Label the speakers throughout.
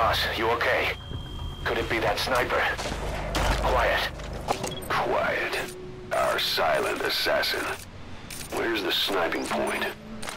Speaker 1: Boss, you okay? Could it be that sniper? Quiet.
Speaker 2: Quiet. Our silent assassin. Where's the sniping point?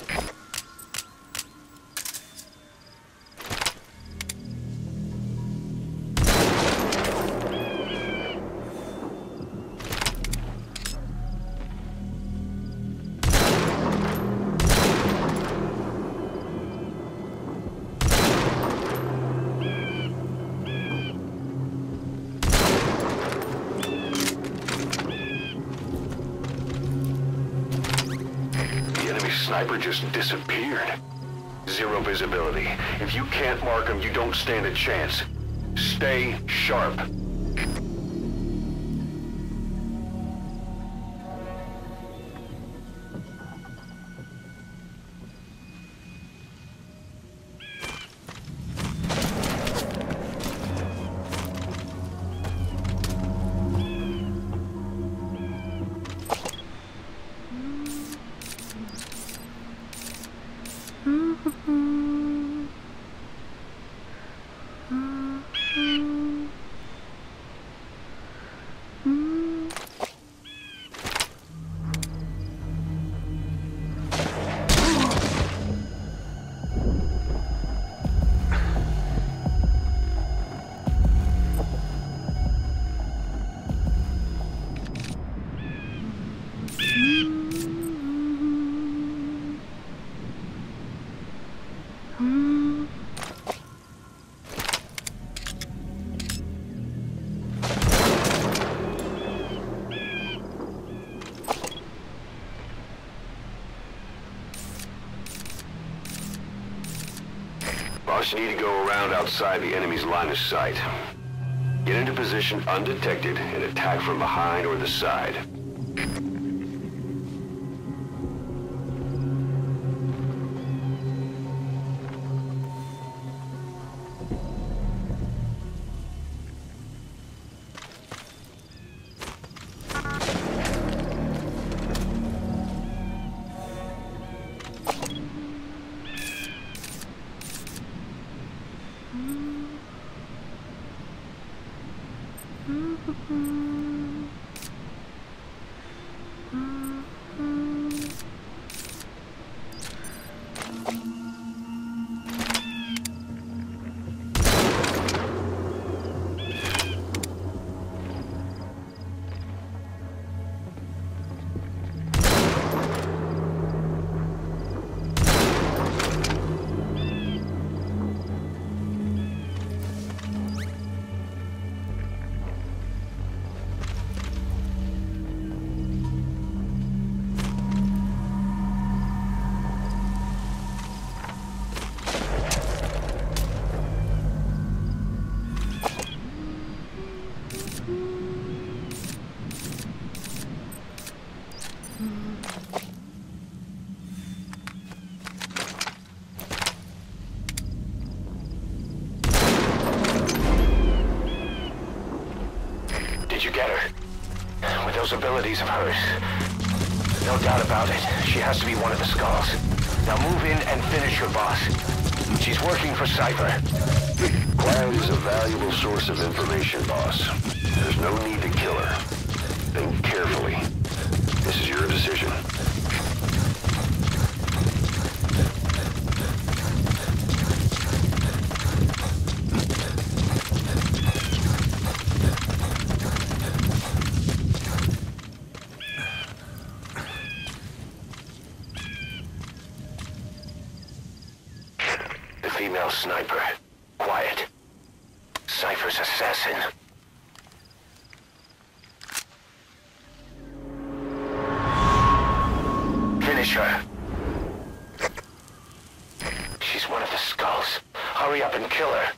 Speaker 2: Sniper just disappeared. Zero visibility. If you can't mark him, you don't stand a chance. Stay sharp. Boss, you need to go around outside the enemy's line of sight. Get into position undetected and attack from behind or the side. Did you get her? With those abilities of hers, no doubt about it, she has to be one of the Skulls. Now move in and finish your boss. She's working for Cypher. Quiet is a valuable source of information, boss. There's no need to kill her. Think carefully. This is your decision.
Speaker 1: Female sniper. Quiet. Cypher's assassin. Finish her. She's one of the Skulls. Hurry up and kill her.